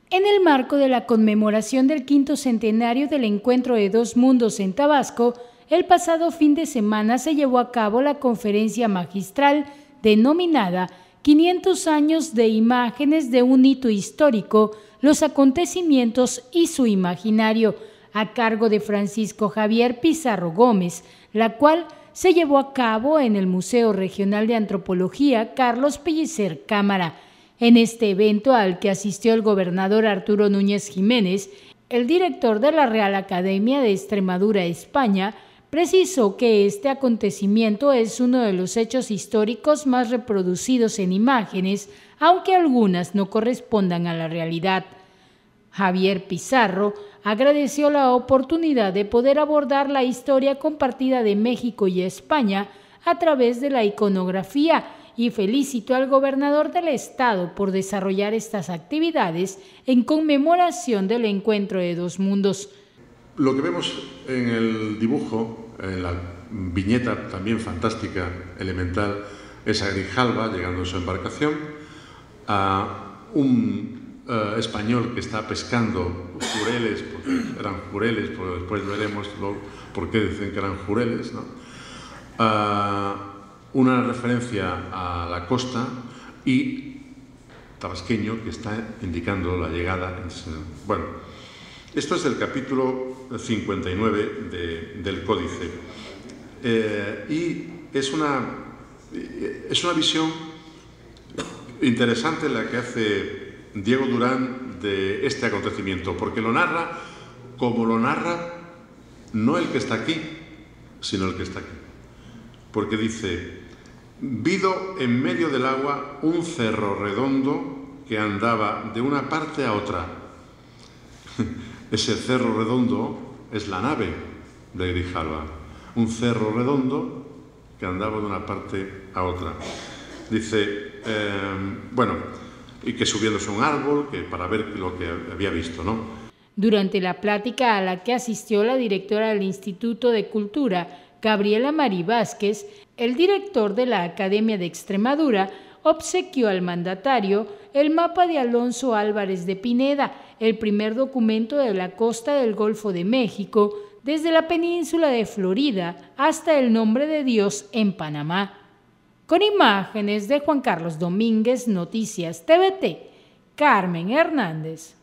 En el marco de la conmemoración del 5º centenario del Encuentro de Dos Mundos en Tabasco, el pasado fin de semana se llevó a cabo la conferencia magistral denominada 500 años de imágenes de un hito histórico, los acontecimientos y su imaginario, a cargo de Francisco Javier Pizarro Gómez, la cual se llevó a cabo en el Museo Regional de Antropología Carlos Pellicer Cámara. En este evento, al que asistió el gobernador Arturo Núñez Jiménez, el director de la Real Academia de Extremadura, España, precisó que este acontecimiento es uno de los hechos históricos más reproducidos en imágenes, aunque algunas no correspondan a la realidad. Javier Pizarro agradeció la oportunidad de poder abordar la historia compartida de México y España a través de la iconografía y felicitó al gobernador del estado por desarrollar estas actividades en conmemoración del Encuentro de Dos Mundos. Lo que vemos en el dibujo, en la viñeta también fantástica, elemental, es a Grijalva llegando a su embarcación, a un español que está pescando jureles, porque eran jureles, porque después veremos por qué dicen que eran jureles, ¿no? Una referencia a la costa y tabasqueño que está indicando la llegada. Bueno, esto es el capítulo 59 del Códice y es una visión interesante la que hace Diego Durán de este acontecimiento, porque lo narra como lo narra no el que está aquí, sino el que está aquí. Porque dice: vido en medio del agua un cerro redondo que andaba de una parte a otra. Ese cerro redondo es la nave de Grijalva, un cerro redondo que andaba de una parte a otra. Dice, bueno, y que subiéndose a un árbol para ver lo que había visto, ¿no? Durante la plática a la que asistió la directora del Instituto de Cultura, Gabriela Mari Vázquez, el director de la Academia de Extremadura obsequió al mandatario el mapa de Alonso Álvarez de Pineda, el primer documento de la costa del Golfo de México, desde la península de Florida hasta el Nombre de Dios en Panamá. Con imágenes de Juan Carlos Domínguez, Noticias TVT, Carmen Hernández.